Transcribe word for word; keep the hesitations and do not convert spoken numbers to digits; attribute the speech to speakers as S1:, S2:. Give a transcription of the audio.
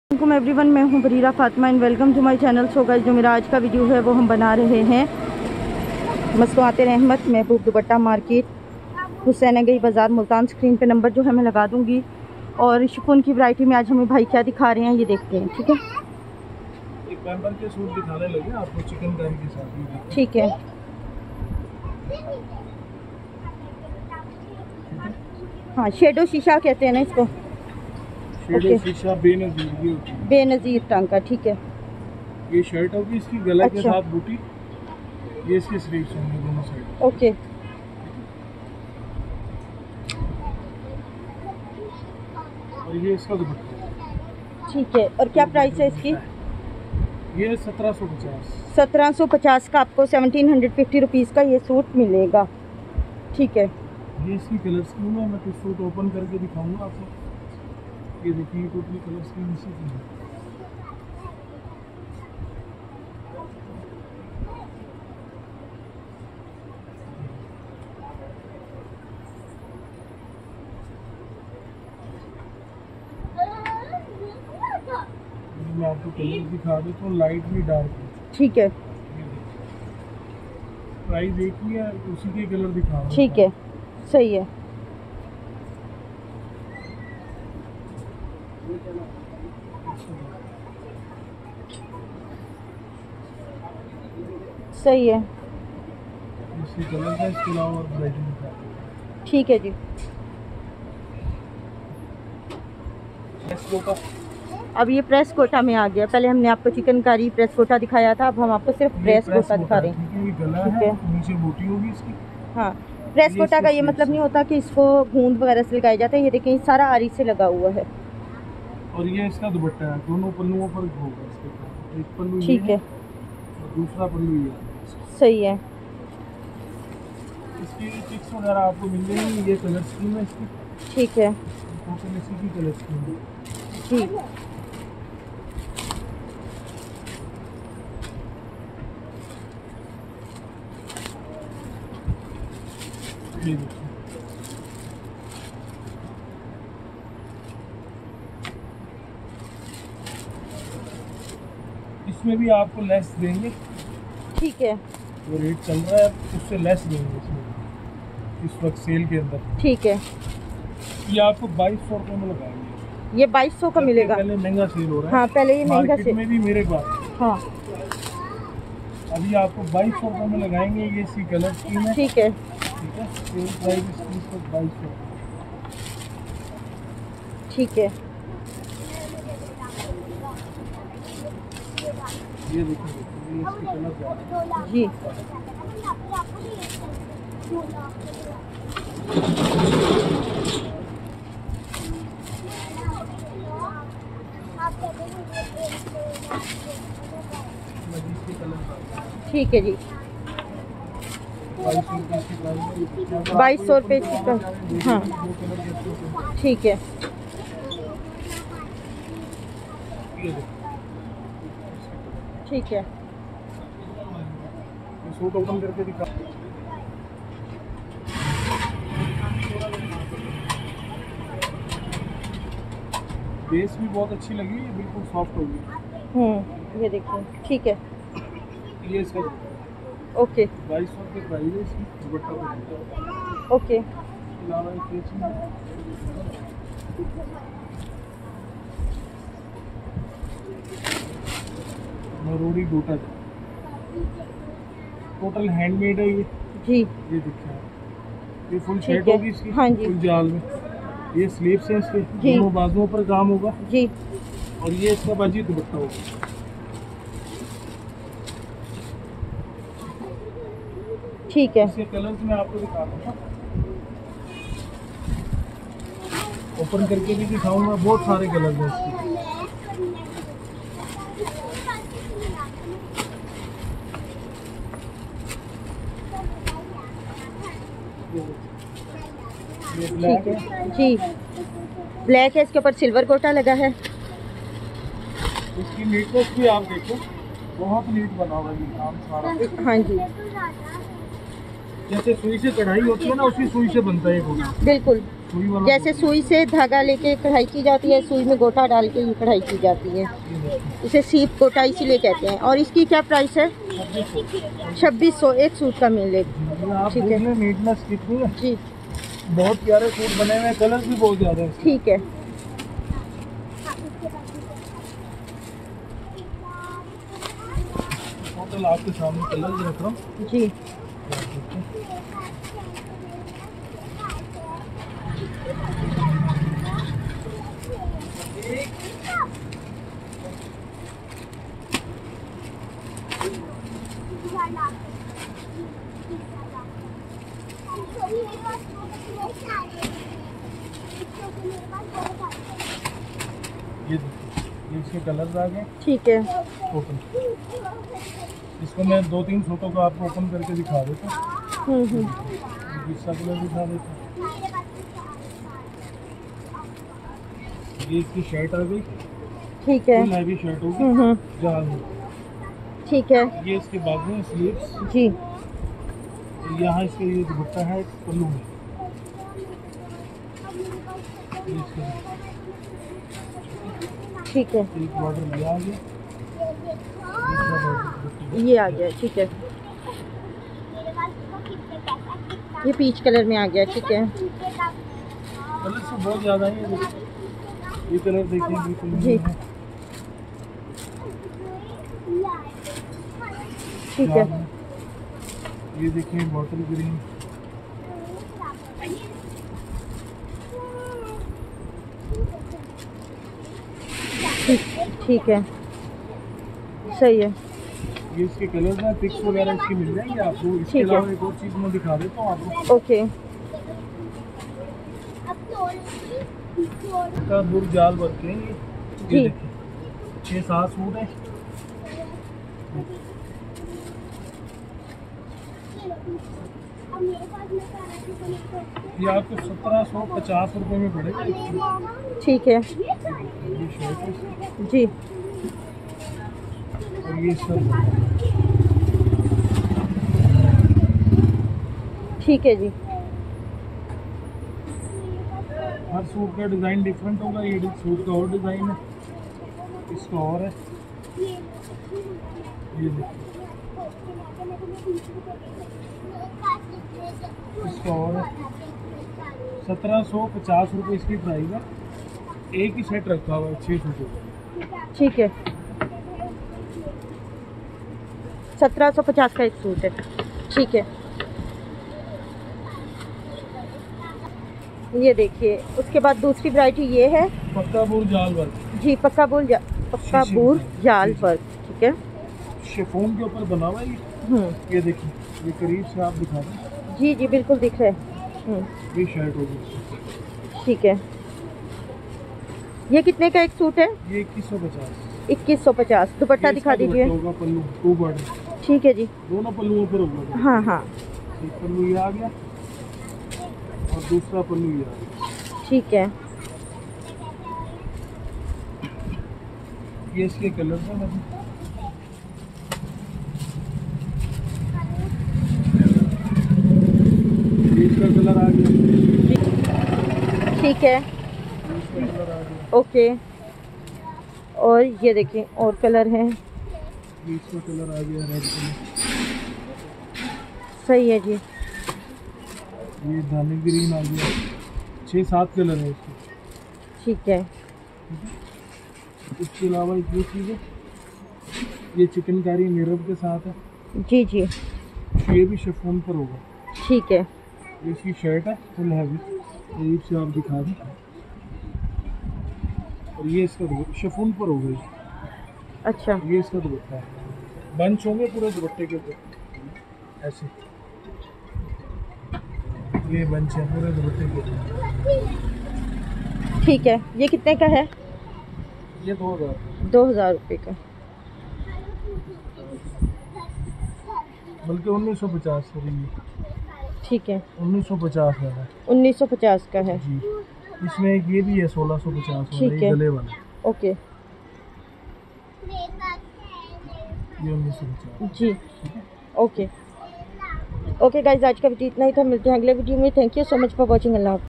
S1: वालेकुम एवरीवन, मैं हूं Barira Fatima and welcome to my channel. So guys, जो मेरा आज का वीडियो है वो हम बना रहे हैं मसनूआत रहमत महबूब दुपट्टा मार्केट, हुसैन गई बाज़ार, मुल्तान। स्क्रीन पे नंबर जो है मैं लगा दूंगी। और शिफॉन की वैरायटी में आज हमें भाई क्या दिखा रहे हैं ये देखते हैं। ठीक है,
S2: एक पैम्पर के सूट दिखाने लगे आपको चिकनकारी के साथ।
S1: ठीक है, हाँ शेडो शीशा कहते हैं ना इसको।
S2: शेडो शीशा बेनजीर की होती है,
S1: बेनजीर टांका। ठीक है,
S2: ये शर्ट होगी, इसकी गला
S1: अच्छा।
S2: के साथ बूटी, ये इसके स्लीव्स होंगे दोनों साइड।
S1: ओके,
S2: और ये इसका दुपट्टा।
S1: ठीक है। और क्या प्राइस है इसकी?
S2: ये सत्रह सौ पचास
S1: सत्रह सौ पचास का आपको सेवनटीन हंड्रेड फिफ्टी रुपीज़ का ये सूट मिलेगा। ठीक है,
S2: ये इसकी कलर स्कीम है। मैं कुछ सूट ओपन करके दिखाऊंगा आपको। ये देखिए टोटली कलर स्कीम इसी की है। मैं आपको कलर दिखा देता हूँ, लाइट भी डार्क।
S1: ठीक है,
S2: प्राइस एक ही है, उसी के कलर दिखा रहा हूँ।
S1: ठीक है, सही है। सही है,
S2: इसी कलर का इसके अलावा और वैरायटी दिखा रहा हूँ।
S1: ठीक है जी।
S2: इसको का
S1: अब ये प्रेस कोटा में आ गया। पहले हमने आपको चिकनकारी प्रेस कोटा दिखाया था, अब हम आपको सिर्फ प्रेस कोटा दिखा रहे हैं।
S2: ठीक है, ये गला
S1: ठीक
S2: है,
S1: है।
S2: नीचे बूटी होगी इसकी।
S1: हाँ, प्रेस
S2: ये
S1: कोटा का ये
S2: इसके
S1: मतलब नहीं होता कि इसको गूंद वगैरह से लगाया जाता है। ये देखें, सारा आरी से लगा हुआ है।
S2: और ये इसका दुपट्टा है, दोनों पल्लुओं पर होगा इसके ऊपर। एक पल्लू
S1: ठीक
S2: ये
S1: है,
S2: और दूसरा पल्लू ये है।
S1: सही है।
S2: इसकी चिक्स वगैरह आपको मिल जाएंगी। ये कलर स्कीम है इसकी।
S1: ठीक है
S2: टोटल इसी की कलर स्कीम है।
S1: जी,
S2: ये देखिए, इसमें भी आपको लेस देंगे।
S1: ठीक है,
S2: जो रेट चल रहा है उससे लेस देंगे इसमें इस वक्त सेल के अंदर।
S1: ठीक है।
S2: ये आपको बाईस सौ रुपये में लगाएंगे।
S1: ये बाईस सौ का मिलेगा।
S2: पहले महंगा सेल हो रहा है।
S1: हाँ, पहले ये महंगा
S2: मार्केट
S1: से।
S2: में भी मेरे पास।
S1: हाँ,
S2: अभी आपको बाईस सौ रुपये में लगाएंगे। ये सी कलर स्कीम है।
S1: ठीक है,
S2: ठीक है, सेल प्राइस इसकी तो बाईस सौ।
S1: ठीक है।
S2: ये देखो, ये इसकी कलर जा रहा है।
S1: जी,
S2: इसकी कलर जा रहा है।
S1: ठीक है जी।
S2: बाईस सौ रुपये इसकी प्राइस है। अगर
S1: बाईस सौ
S2: आपको
S1: रुपये
S2: ये
S1: इसकी
S2: पसंद
S1: प्राइस।
S2: आ जाए,
S1: हाँ,
S2: दो कलर के सूट हैं।
S1: ठीक है,
S2: ये देखो,
S1: ठीक है।
S2: ये सूट ओपन करके दिखा। बेस भी बहुत अच्छी लगी, ये बिल्कुल सॉफ्ट होगी।
S1: हम्म, ये देखिए, ठीक है।
S2: ये इसका
S1: ओके,
S2: बाईस सौ रुपये प्राइस है इसकी। दुपट्टा पड़ेगा।
S1: ओके,
S2: इसके अलावा एक ये चीज़ है। मरोड़ी गोटा टोटल हैंडमेड है ये।
S1: जी,
S2: ये देखिए, ये फुल
S1: ठीक
S2: शर्ट
S1: है।
S2: होगी इसकी।
S1: हाँ जी।
S2: फुल जाल में। ये स्लीव्स हैं इसके,
S1: जी।
S2: दोनों बाजुओं पर काम होगा।
S1: जी,
S2: और ये इसका बाजी दुपट्टा होगा।
S1: ठीक है।
S2: इसके कलर्स मैं आपको दिखा रहा हूँ, ओपन करके भी दिखाऊंगा। बहुत सारे कलर हैं इसके। ये ब्लैक
S1: ठीक
S2: है।
S1: है जी, ब्लैक है, इसके ऊपर सिल्वर कोटा लगा है।
S2: इसकी नीटनेस भी आप देखो, बहुत नीट बना हुआ है ये काम सारा।
S1: हाँ जी,
S2: जैसे सुई से कढ़ाई होती है ना, उसी सुई से बनता है ये गोटा।
S1: बिल्कुल,
S2: सुई वाला
S1: जैसे सुई से धागा लेके कढ़ाई की जाती है, सुई में गोटा डाल के ये कढ़ाई की जाती है। इसे सीप गोटा इसीलिए कहते हैं। और इसकी क्या प्राइस है? छब्बीस सौ एक सूट का मिलेगा। ठीक है,
S2: नीटनेस कितनी है
S1: जी,
S2: बहुत प्यारे सूट बने हुए हैं, कलर भी बहुत ज्यादा है।
S1: ठीक है।
S2: टोटल आपके सामने कलर भी रख रहा हूँ
S1: जी,
S2: ये ये इसके कलर्स आ गए।
S1: ठीक है,
S2: ओपन, इसको मैं दो तीन फोटो को आपको ओपन करके दिखा देता हूँ।
S1: हम्म हम्म,
S2: दूसरा कलर दिखा देता हूँ। ये इसकी शर्ट आ गई,
S1: ठीक है,
S2: फुल हैवी शर्ट होगी
S1: हम्म हम्म,
S2: जाल में।
S1: ठीक है,
S2: ये इसके बाजू में स्लीव्स,
S1: जी,
S2: यहाँ इसके ये दुपट्टा है पल्लू में। ये इसका
S1: ठीक है,
S2: एक बॉर्डर ये आ गया, दूसरा बॉर्डर
S1: ये आ गया। ठीक है, ये पीच कलर में आ गया। ठीक है,
S2: कलर से बहुत ज़्यादा है। ये देखिए, ये कलर देखिए बिल्कुल
S1: जी,
S2: नहीं है।
S1: ठीक है,
S2: ये देखिए बॉटल ग्रीन,
S1: ठीक है, सही है।
S2: ये इसके कलर्स हैं, पिक्स वगैरह इसकी मिल जाएंगे आपको। इसके
S1: ठीक है।
S2: अलावा एक और चीज़ मैं दिखा देता हूँ आपको।
S1: ओके,
S2: इसका बुर जाल वर्क है ये।
S1: जी।
S2: ये देखिए छः सात सूट है। ये आपको सत्रह सौ पचास रुपये में पड़ेगा एक सूट।
S1: ठीक है,
S2: ये शर्ट है इसकी,
S1: जी,
S2: और ये सब
S1: ठीक है जी,
S2: हर सूट का डिज़ाइन डिफरेंट होगा। ये सूट का और डिज़ाइन है, इसका और है। ये देखिए इसका और है। सत्रह सौ पचास रुपये इसकी प्राइस है। एक ही सेट रखा हुआ है छः सूटों का।
S1: ठीक है। सत्रह सौ पचास का एक सूट है। ठीक है, ये देखिए। उसके बाद दूसरी वैरायटी ये है,
S2: पक्का बोल जाल वर्क,
S1: जी, पक्का बोल जा, पक्का
S2: शीशे
S1: बोल
S2: में।
S1: जाल वर्क। ठीक है,
S2: शिफॉन के ऊपर बना हुआ है ये।
S1: हम्म,
S2: ये देखिए, ये करीब से आप दिखा दें।
S1: जी जी, बिल्कुल दिख रहा है। हम्म,
S2: ये शर्ट होगी।
S1: ठीक है। ये कितने का एक सूट है?
S2: ये इक्कीस सौ पचास।
S1: इक्कीस सौ पचास। दुपट्टा दिखा दीजिए।
S2: होगा पल्लू टू बॉर्डर,
S1: ठीक है जी,
S2: दोनों पल्लुओं पर होगा।
S1: हाँ हाँ,
S2: एक पल्लू ये आ गया और दूसरा पल्लू ये आ गया।
S1: ठीक है,
S2: ये इसके कलर हैं। मतलब ये इसका कलर आ गया,
S1: ठीक है,
S2: ये इसका कलर आ गया,
S1: ओके। और ये देखिए और कलर हैं।
S2: ये इसका कलर आ गया रेड कलर।
S1: सही है जी,
S2: ये दाने ग्रीन आ गया। छः सात कलर है इसके।
S1: ठीक है,
S2: इसके अलावा एक ये चीज़ है, ये चिकनकारी मिरर के साथ है।
S1: जी जी,
S2: ये भी शिफॉन पर होगा।
S1: ठीक है,
S2: ये इसकी शर्ट है फुल हैवी, करीब से आप दिखा दें। और ये इसका शिफॉन पर होगा ये।
S1: अच्छा,
S2: ये इसका दुपट्टा है, बंच होंगे पूरे दुपट्टे के ऊपर ऐसे। ये बंच है पूरे दुपट्टे के ऊपर।
S1: ठीक है। ये कितने का है?
S2: ये दो हज़ार
S1: दो हज़ार रुपये का।
S2: बल्कि उन्नीस सौ पचास सॉरी,
S1: ठीक है,
S2: उन्नीस सौ पचास वाला है
S1: उन्नीस सौ पचास का है।
S2: जी। इसमें एक ये भी है सोलह सौ पचास वाला,
S1: ठीक
S2: ये
S1: है।
S2: गले वाला।
S1: ओके,
S2: ये उन्नीस सौ पचास।
S1: जी, ओके। ओके गाइज, आज का वीडियो इतना ही था। मिलते हैं अगले वीडियो में। Thank you so much for watching. अल्लाह हाफ़िज़।